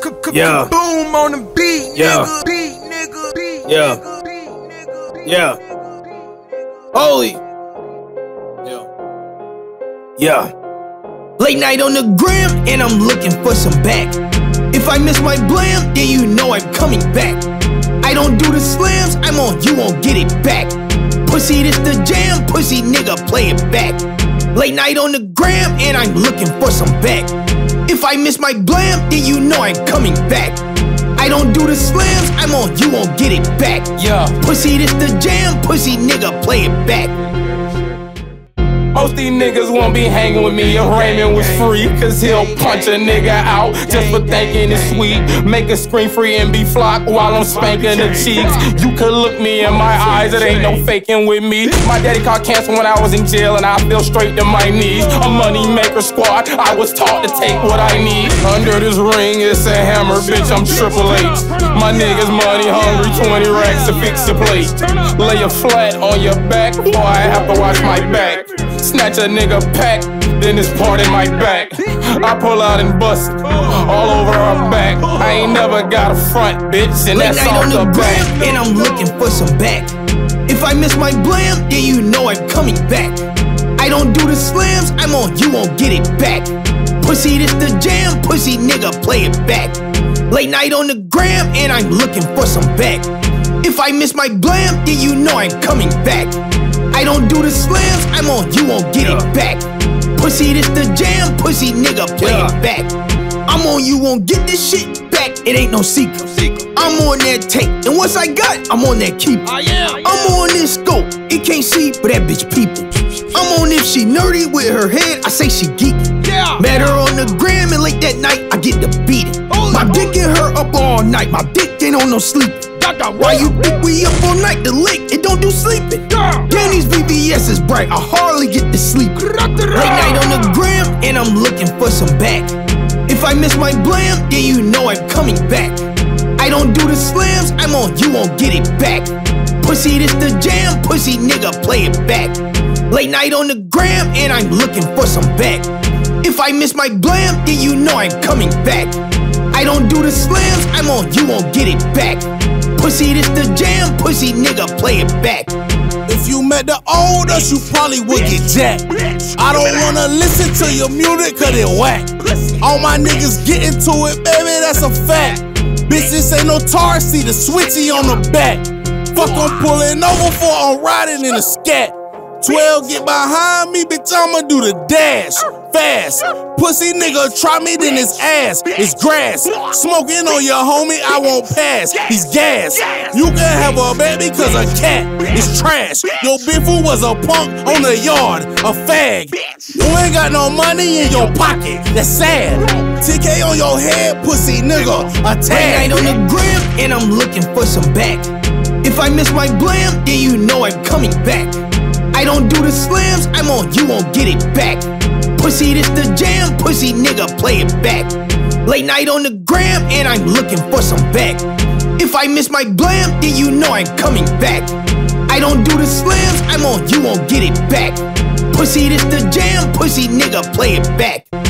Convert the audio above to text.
Yeah. Boom on the beat, Yeah. nigga. Beat, nigga. Beat, Yeah. nigga. Beat, nigga. Yeah. Holy. Yeah. Yeah. Late night on the gram, and I'm looking for some back. If I miss my blam, then you know I'm coming back. I don't do the slams, I'm on, you won't get it back. Pussy, this the jam, pussy nigga, play it back. Late night on the gram, and I'm looking for some back. If I miss my blam, then you know I'm coming back. I don't do the slams, I'm on, you won't get it back. Yeah. Pussy, this the jam, pussy nigga, play it back. Most these niggas won't be hanging with me if Raymond was free, cause he'll punch a nigga out just for thinking it's sweet. Make a scream free and be flocked while I'm spanking the cheeks. You could look me in my eyes, it ain't no faking with me. My daddy caught cancer when I was in jail and I fell straight to my knees. A money maker squad, I was taught to take what I need. Under this ring, it's a hammer, bitch, I'm Triple H. My niggas money hungry, 20 racks to fix the plate. Lay a flat on your back before I have to watch my back. Snatch a nigga pack, then it's part in my back. I pull out and bust it all over her back. I ain't never got a front, bitch, and that's off the back. And I'm looking for some back. If I miss my blam, then you know I'm coming back. I don't do the slams, I'm on, you won't get it back. Pussy, this the jam, pussy nigga, play it back. Late night on the gram, and I'm looking for some back. If I miss my blam, then you know I'm coming back. I don't do the slams, I'm on, you won't get it back. Pussy, this the jam, pussy nigga, play it back. I'm on, you won't get this shit back, it ain't no secret. I'm on that tape, and once I got, I'm on that keeper. I'm on this scope, it can't see, but that bitch peepin'. I'm on if she nerdy with her head, I say she geekin'. Met her on the gram, and late that night, I get to beatin'. My dick get her up all night, my dick ain't on no sleepin'. Why you think we up all night to lick? It don't do sleeping. Damn, these VVS is bright, I hardly get to sleep. Late night on the gram, and I'm looking for some back. If I miss my blam, then you know I'm coming back. I don't do the slams, I'm on, you won't get it back. Pussy, this the jam, pussy nigga, play it back. Late night on the gram, and I'm looking for some back. If I miss my blam, then you know I'm coming back. I don't do the slams, I'm on, you won't get it back. Pussy, this the jam, pussy nigga, play it back. If you met the old us, you probably would get jacked. I don't wanna listen to your music cause it whack. All my niggas get into it, baby, that's a fact. Bitch, this ain't no tar, see the switchy on the back. Fuck, I'm pulling over for I'm riding in a scat. 12 get behind me, bitch, I'ma do the dash. Fast. Pussy nigga try me, then it's ass. It's grass. Smoking on your homie, I won't pass. He's gas. You can have a baby cause a cat is trash. Your biffle was a punk on the yard, a fag. You ain't got no money in your pocket, that's sad. TK on your head, pussy nigga, a tag. Late night on the gram, and I'm looking for some back. If I miss my blam, then you know I'm coming back. I don't do the slams, I'm on, you won't get it back. Pussy, this the jam, pussy nigga, play it back. Late night on the gram, and I'm looking for some back. If I miss my blam, then you know I'm coming back. I don't do the slams, I'm on, you won't get it back. Pussy, this the jam, pussy nigga, play it back.